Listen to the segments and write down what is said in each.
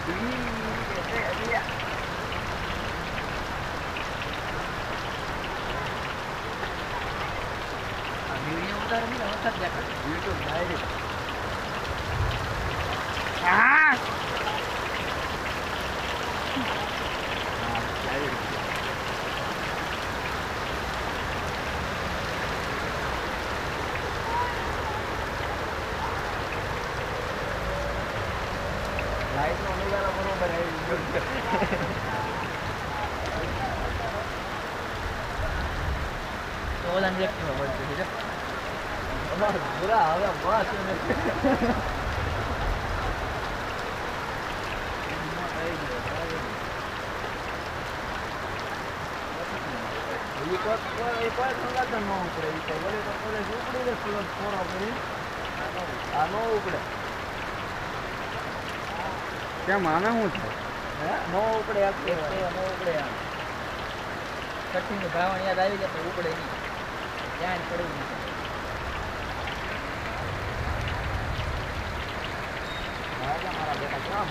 video उतार नहीं होता क्या कर यूट्यूब डायरेक्ट लाइट નો નજારો બરોબર આવી તો ઓલા ને એકમાં મળશે છે અમાર પૂરા હવે બસ કોઈ સંગાતન ન ઉપડે એ તો વળી તો કોલેજ ઉપડી ને સુરત ફોરો કરી આ ન ઉપડે કેમ આને શું છે હે નો ઉપડે આખે નો ઉપડે આમ કઠિન ભાવણ યાદ આવી જાય તો ઉપડે નહીં ધ્યાન પડવું નહીં મારા બેટા ક્યાં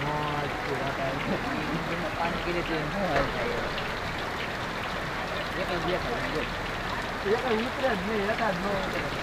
મોજ પાણી ગીરે તો શું હાલ થાય એક જ ઉતરે જ નહીં એકાદ ન ઉતરે